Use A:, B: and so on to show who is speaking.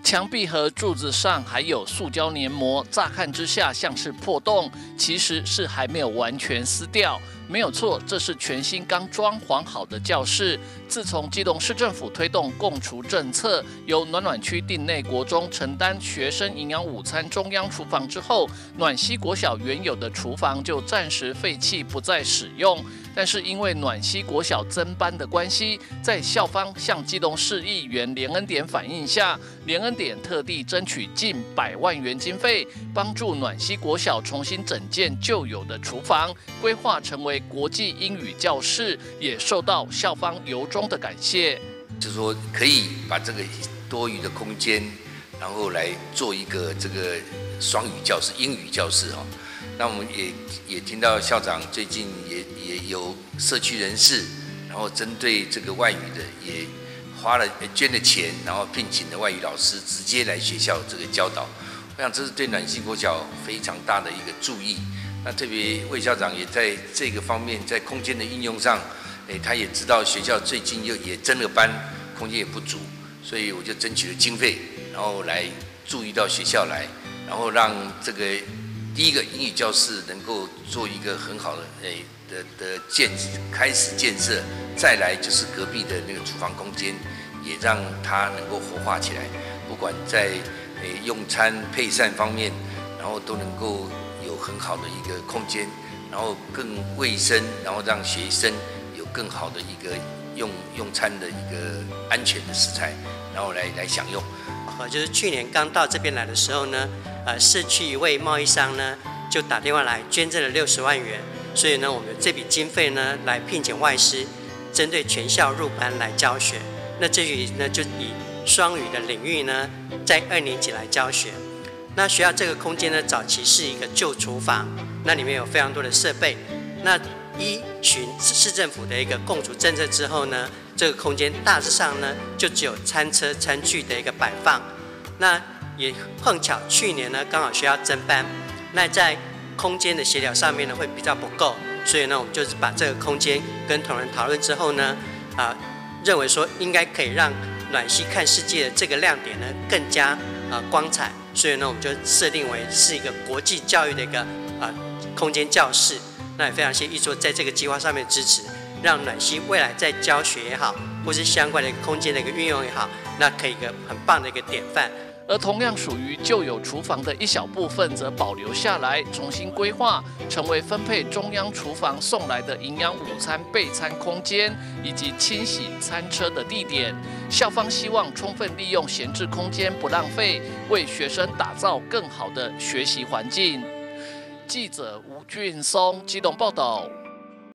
A: 墙壁和柱子上还有塑胶黏膜，乍看之下像是破洞，其实是还没有完全撕掉。没有错，这是全新刚装潢好的教室。自从基隆市政府推动共厨政策，由暖暖区町内国中承担学生营养午餐中央厨房之后，暖溪国小原有的厨房就暂时废弃，不再使用。但是因为暖溪国小增班的关系，在校方向基隆市议员连恩典反映下，连恩典特地争取近100万元经费，帮助暖溪国小重新整建旧有的厨房，规划成为国际英语教室，也受到校方由衷的感谢。
B: 就是说，可以把这个多余的空间，然后来做一个这个双语教室、英语教室哈。那我们也听到校长最近也有社区人士，然后针对这个外语的也捐了钱，然后聘请的外语老师直接来学校这个教导。我想这是对暖溪国小非常大的一个注意。那特别魏校长也在这个方面，在空间的运用上，他也知道学校最近也增了班，空间也不足，所以我就争取了经费，然后来注意到学校来，然后让这个第一个英语教室能够做一个很好的开始建设，再来就是隔壁的那个厨房空间，也让它能够活化起来，不管在用餐配膳方面，然后都能够有很好的一个空间，然后更卫生，然后让学生有更好的一个用餐的一个安全的食材，然后来享用。
C: 就是去年刚到这边来的时候呢，市区一位贸易商呢就打电话来捐赠了60万元，所以呢，我们这笔经费呢来聘请外师，针对全校入班来教学。那这里呢就以双语的领域呢，在2年级来教学。那学校这个空间呢，早期是一个旧厨房，那里面有非常多的设备。那依循市政府的一个共厨政策之后呢，这个空间大致上呢就只有餐车餐具的一个摆放。那也碰巧去年呢刚好学校增班，那在空间的协调上面呢会比较不够，所以呢我们就是把这个空间跟同仁讨论之后呢，认为说应该可以让暖溪看世界的这个亮点呢更加光彩，所以呢我们就设定为是一个国际教育的一个空间教室。那也非常谢谢议座在这个计划上面的支持，让暖溪未来在教学也好，或是相关的一个空间的一个运用也好，那可以一个很棒的一个典范。
A: 而同样属于旧有厨房的一小部分则保留下来，重新规划，成为分配中央厨房送来的营养午餐备餐空间以及清洗餐车的地点。校方希望充分利用闲置空间，不浪费，为学生打造更好的学习环境。记者吴俊松基隆报道。